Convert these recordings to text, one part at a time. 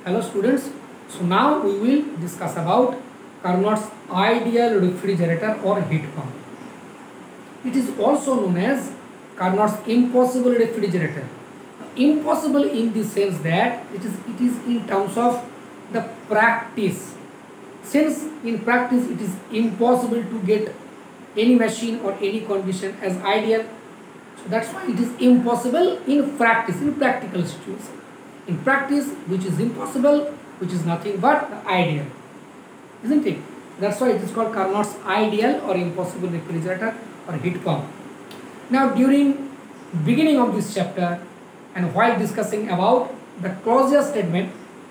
Hello students, so now we will discuss about Carnot's ideal refrigerator or heat pump. It is also known as Carnot's impossible refrigerator. Impossible in the sense that it is in terms of the practice. Since in practice it is impossible to get any machine or any condition as ideal, so that's why it is impossible in practice, in practical situation. In practice, which is impossible, which is nothing but the ideal, isn't it? That's why it is called Carnot's ideal or impossible refrigerator or heat pump. Now, during beginning of this chapter and while discussing about the closure statement,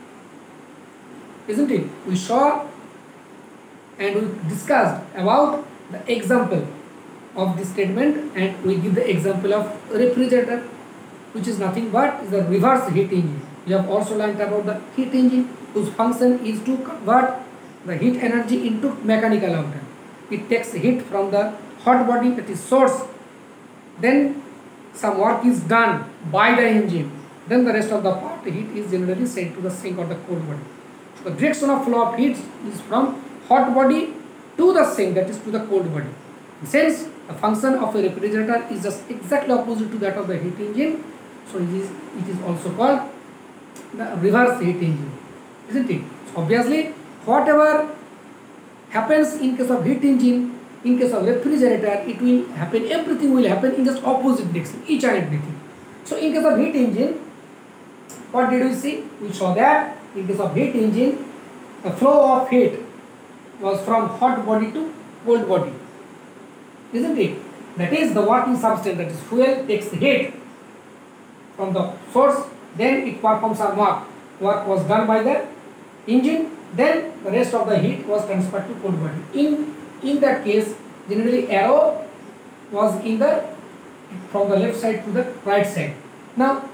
isn't it? We saw and we discussed about the example of this statement, and we give the example of refrigerator, which is nothing but the reverse heat engine. We have also learned about the heat engine, whose function is to convert the heat energy into mechanical output. It takes heat from the hot body, that is source, then some work is done by the engine, then the rest of the part heat is generally sent to the sink or the cold body. So the direction of flow of heat is from hot body to the sink, that is to the cold body. Since the function of a refrigerator is just exactly opposite to that of the heat engine, so it is also called the reverse heat engine, isn't it? So obviously, whatever happens in case of heat engine, in case of refrigerator, it will happen, everything will happen in just opposite direction, each and everything. So in case of heat engine, what did we see? We saw that in case of heat engine, the flow of heat was from hot body to cold body, isn't it? That is the working substance, that is fuel, takes heat from the source, then it performs some work. Work was done by the engine, then the rest of the heat was transferred to cold body. In that case, generally arrow was in the from the left side to the right side. Now,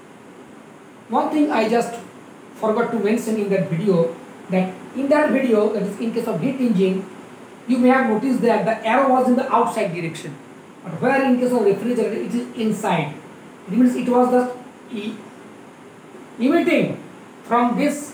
one thing I just forgot to mention in that video, that is in case of heat engine, you may have noticed that the arrow was in the outside direction, but where in case of refrigerator it is inside. It means it was just emitting from this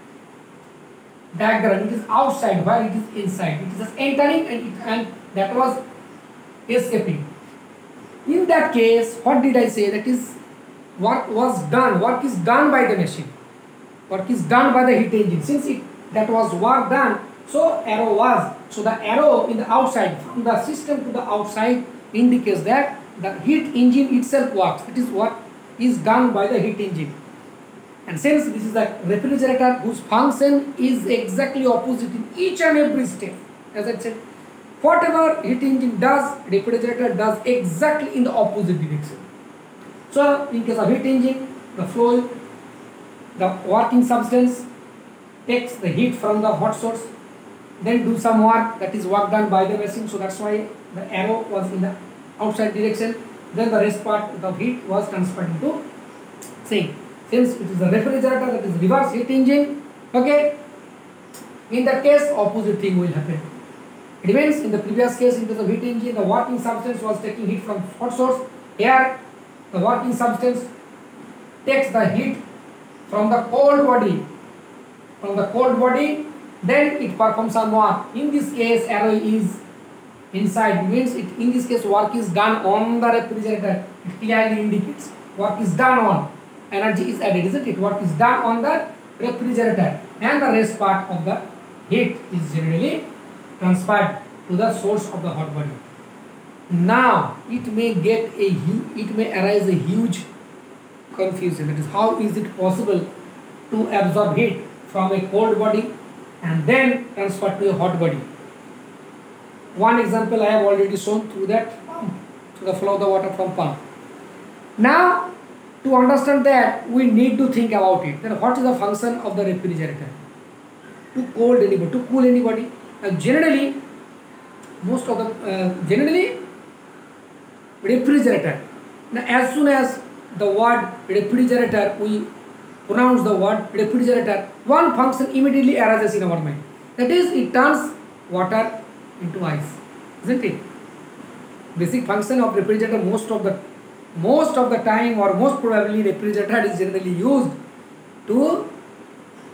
diagram, it is outside, while it is inside. It is just entering and that was escaping. In that case, what did I say? That is, work was done. Work is done by the machine. Work is done by the heat engine. Since that was work done, so arrow was. So the arrow in the outside, from the system to the outside, indicates that the heat engine itself works. It is what is done by the heat engine. And since this is a refrigerator whose function is exactly opposite in each and every step, as I said, whatever heat engine does, refrigerator does exactly in the opposite direction. So in case of heat engine, the flow, the working substance takes the heat from the hot source, then do some work, that is work done by the machine. So that's why the arrow was in the outside direction, then the rest part of heat was transferred into sink. Since it is a refrigerator, that is reverse heat engine, okay, in that case opposite thing will happen. It means in the previous case, in case of heat engine, the working substance was taking heat from hot source. Here the working substance takes the heat from the cold body, then it performs some work. In this case arrow is inside, means it, in this case work is done on the refrigerator. It clearly indicates work is done on, energy is added, isn't it? Work is done on the refrigerator, and the rest part of the heat is generally transferred to the source of the hot body. Now it may arise a huge confusion, that is, how is it possible to absorb heat from a cold body and then transfer to a hot body? One example I have already shown through that pump, through the flow of the water from pump. Now, to understand that, we need to think about it. Then what is the function of the refrigerator? To cool anybody. Generally, refrigerator. Now, as soon as the word refrigerator, we pronounce the word refrigerator, one function immediately arises in our mind. That is, it turns water into ice, isn't it? Basic function of refrigerator, most of the time, or most probably, refrigerator is generally used to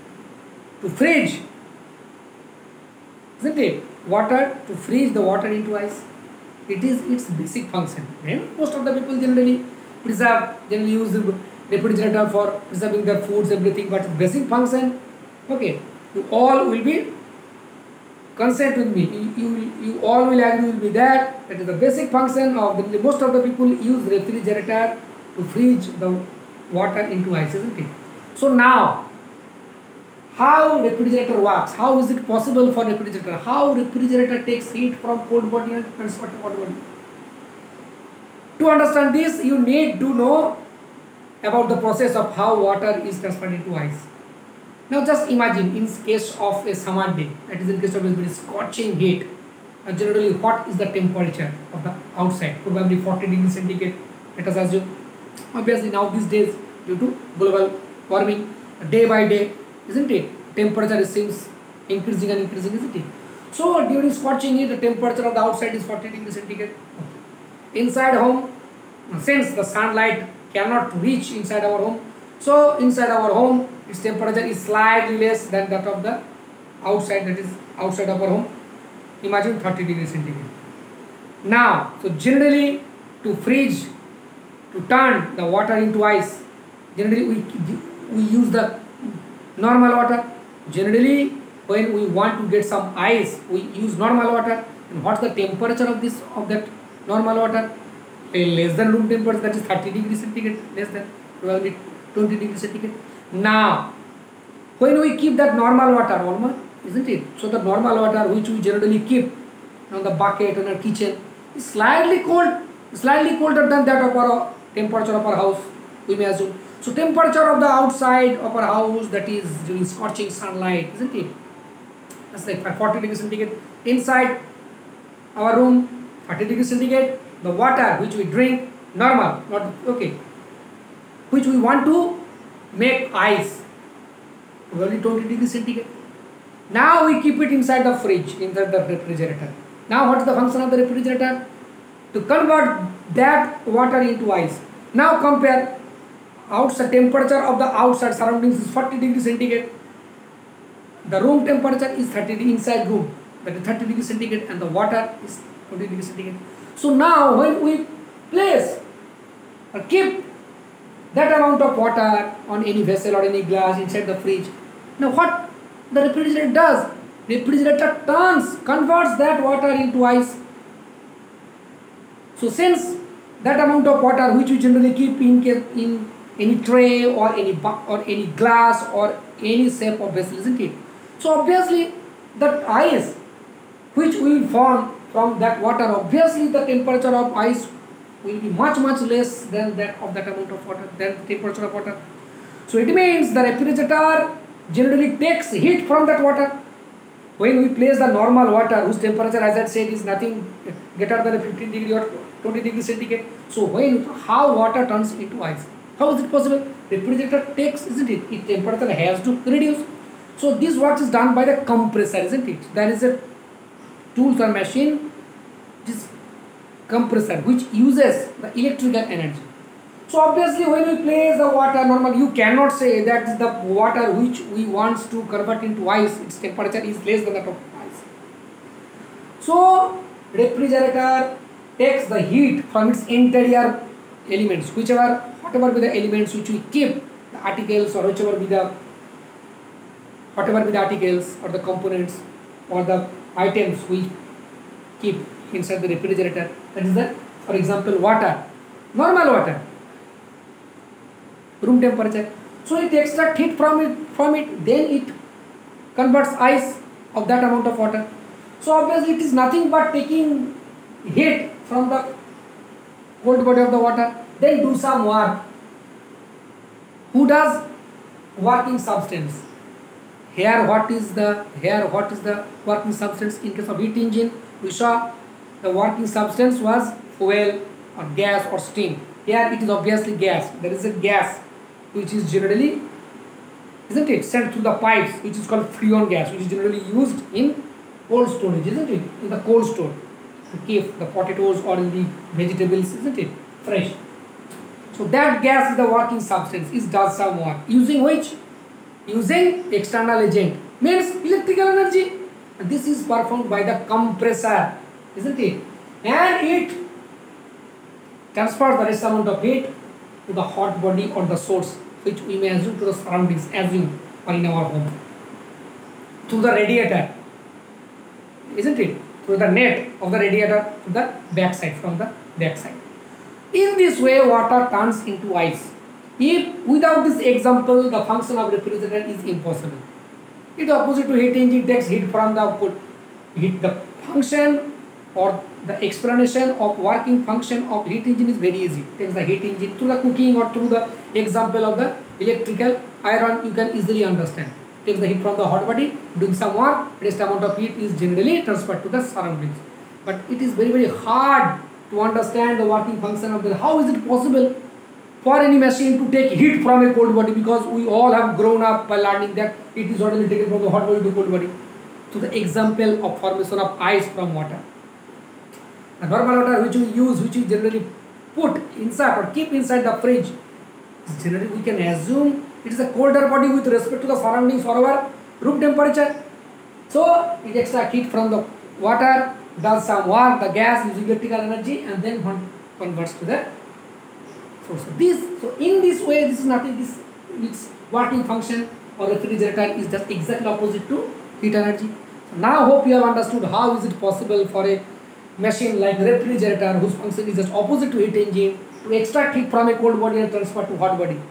to freeze, isn't it? Water, to freeze the water into ice. It is its basic function. And most of the people generally use the refrigerator for preserving their foods, everything, but basic function, okay, you all will be consent with me. You all will agree with me that is the basic function of most of the people use refrigerator to freeze the water into ice, isn't it? So now, how refrigerator works? How is it possible for refrigerator? How refrigerator takes heat from cold body and transfer to hot body? To understand this, you need to know about the process of how water is transferred into ice. Now just imagine, in case of a summer day, that is in case of a very scorching heat, and generally what is the temperature of the outside? Probably 40 degrees centigrade, let us assume. Obviously now these days, due to global warming, day by day, isn't it? Temperature seems increasing and increasing, isn't it? So during scorching heat, the temperature of the outside is 40 degrees centigrade. Inside home, since the sunlight cannot reach inside our home, so inside our home, its temperature is slightly less than that of the outside, that is outside of our home. Imagine 30 degrees centigrade. Now, so generally to freeze, to turn the water into ice, generally we use the normal water. Generally, when we want to get some ice, we use normal water. And what's the temperature of that normal water? Less than room temperature, that is 30 degrees centigrade, less than probably 20 degrees centigrade. Now, when we keep that normal water, normal, isn't it? So the normal water which we generally keep on the bucket in our kitchen is slightly cold, slightly colder than that of our temperature of our house, we may assume. So temperature of the outside of our house, that is during scorching sunlight, isn't it? That's like 40 degrees centigrade. Inside our room, 30 degrees centigrade. The water which we drink, normal, not okay, which we want to make ice, only 20 degrees centigrade. Now we keep it inside the fridge, inside the refrigerator. Now what is the function of the refrigerator? To convert that water into ice. Now compare, outside temperature of the outside surroundings is 40 degrees centigrade. The room temperature is 30 inside room, that is 30 degrees centigrade, and the water is 20 degrees centigrade. So now when we place or keep that amount of water on any vessel or any glass inside the fridge, now what the refrigerator does? Refrigerator converts that water into ice. So since that amount of water which we generally keep in any tray or any glass or any shape of vessel, isn't it? So obviously that ice which will form from that water, obviously the temperature of ice will be much less than that of that amount of water, than the temperature of water. So it means the refrigerator generally takes heat from that water. When we place the normal water whose temperature, as I said, is nothing greater than 15 degree or 20 degrees centigrade. So how water turns into ice? How is it possible? Refrigerator takes, isn't it? Its temperature has to reduce. So this work is done by the compressor, isn't it? There is a tools or machine, this compressor, which uses the electrical energy. So obviously when we place the water normal, you cannot say that the water which we want to convert into ice, its temperature is less than that of ice. So refrigerator takes the heat from its interior elements, whatever be the elements which we keep, the articles or whatever be the articles or the components or the items we keep inside the refrigerator. That is the, for example, water, normal water, room temperature. So it extracts heat from it, then it converts ice of that amount of water. So obviously it is nothing but taking heat from the cold body of the water, then do some work. Who does? Working substance. Here what is the working substance? In case of heat engine, we saw the working substance was fuel or gas or steam. Here it is obviously gas. There is a gas which is generally, isn't it, sent through the pipes, which is called freon gas, which is generally used in cold storage, isn't it? In the cold store to keep the potatoes or the vegetables, isn't it, fresh. So that gas is the working substance, it does some work, using which using external agent, means electrical energy. And this is performed by the compressor, isn't it? And it transfers the rest amount of heat to the hot body or the source, which we may assume to the surroundings, assume, or in our home, through the radiator, isn't it? Through the net of the radiator to the backside, from the backside. In this way, water turns into ice. If without this example, the function of refrigerator is impossible. It opposite to heat engine takes heat from the output. The function or the explanation of working function of heat engine is very easy. Takes the heat engine through the cooking or through the example of the electrical iron, you can easily understand. Takes the heat from the hot body, doing some work, rest amount of heat is generally transferred to the surroundings. But it is very hard to understand the working function of the, how is it possible for any machine to take heat from a cold body, because we all have grown up by learning that it is only taken from the hot body to cold body. To the example of formation of ice from water. The normal water which we use, which we generally put inside or keep inside the fridge, generally we can assume it is a colder body with respect to the surroundings or our room temperature. So it extracts heat from the water, does some work, the gas uses electrical energy, and then converts to the source. So in this way, this is nothing. Its working function or refrigerator is just exactly opposite to heat energy. So now hope you have understood how is it possible for a machine like refrigerator, whose function is just opposite to heat engine, to extract heat from a cold body and transfer to hot body.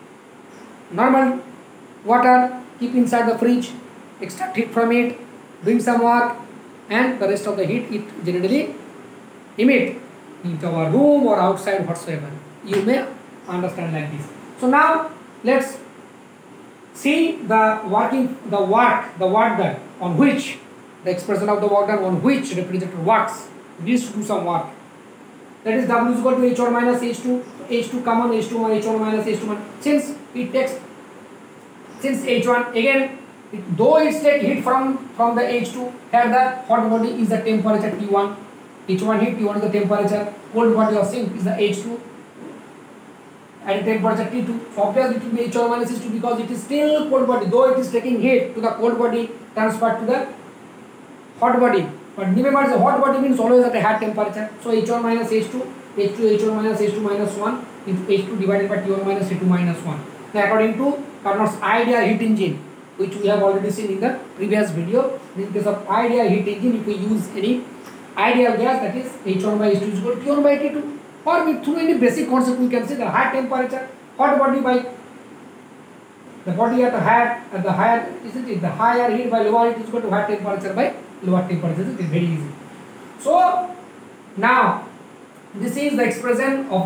Normal water, keep inside the fridge, extract heat from it, doing some work, and the rest of the heat it generally emit into our room or outside whatsoever. You may understand like this. So now let's see the work done, on which the expression of the work done on which refrigerator works. We used to do some work. That is W is equal to H1 minus H2. H2 common, H2 H1 minus H2. Since H1 again, though it's take heat from the H2, here the hot body is the temperature T1. H1 heat, T1 is the temperature. Cold body of sink is the H2 and temperature T2. So obviously it will be H1 minus H2 because it is still cold body, though it is taking heat to the cold body, transferred to the hot body. But remember, the hot body means always at a high temperature. So H1 minus H2, H1 minus H2 minus 1 into H2 divided by T1 minus T2 minus 1. Now according to Carnot's ideal heat engine, which we have already seen in the previous video, in case of ideal heat engine, if we use any ideal gas, that is H1 by H2 is equal to T1 by T2. Or through any basic concept, we can say the high temperature, hot body by the body at the higher, isn't it? The higher heat by lower heat is equal to high temperature by lower temperature. It is very easy. So now this is the expression of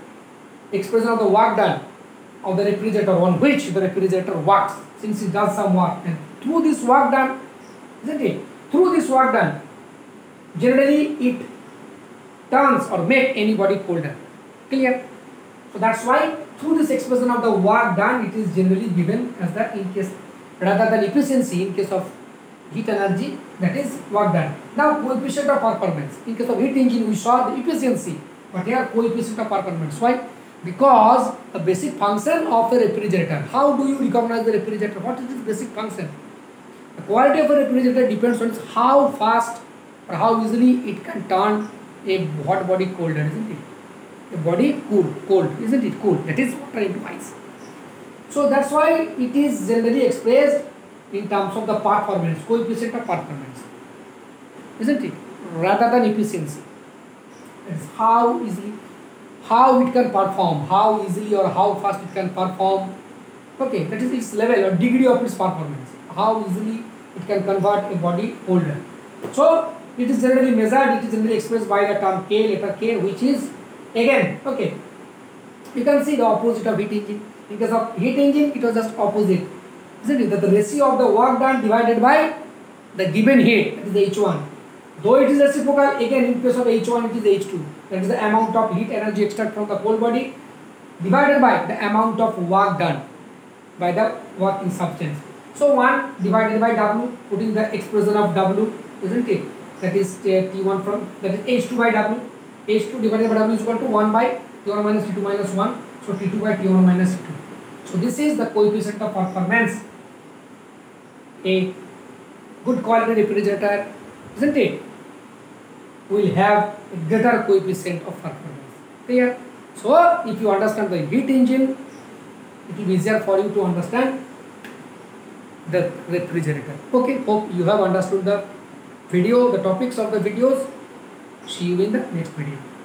the work done of the refrigerator, on which the refrigerator works, since it does some work, and through this work done, isn't it? Through this work done, generally it turns or make anybody colder. Clear? So that's why through this expression of the work done, it is generally given as the, in case rather than efficiency, in case of heat energy, that is work done. Now coefficient of performance. In case of heat engine, we saw the efficiency, but here coefficient of performance. Why? Because the basic function of a refrigerator. How do you recognize the refrigerator? What is its basic function? The quality of a refrigerator depends on how fast or how easily it can turn a hot body colder, isn't it? A body cold, isn't it? Cool. That is water into ice. So that's why it is generally expressed in terms of the performance, coefficient of performance, isn't it? Rather than efficiency. It's how easily, how it can perform, how easily or how fast it can perform. Okay, that is its level or degree of its performance. How easily it can convert a body colder. So it is generally measured, it is generally expressed by the term K, letter K, which is again, okay, you can see the opposite of heat engine. In case of heat engine, it was just opposite, isn't it? That the ratio of the work done divided by the given heat, that is H1. Though it is reciprocal, again in case of H1 it is H2. That is the amount of heat energy extracted from the cold body divided by the amount of work done by the working substance. So 1 divided by W, putting the expression of W, isn't it? That is T1 from, that is H2 by W. H2 divided by W is equal to 1 by T1 minus T2 minus 1. So T2 by T1 minus T2. So this is the coefficient of performance a good quality refrigerator, isn't it? Will have a greater coefficient of performance. Clear? So if you understand the heat engine, it will be easier for you to understand the refrigerator. Okay, hope you have understood the video, the topics of the videos. See you in the next video.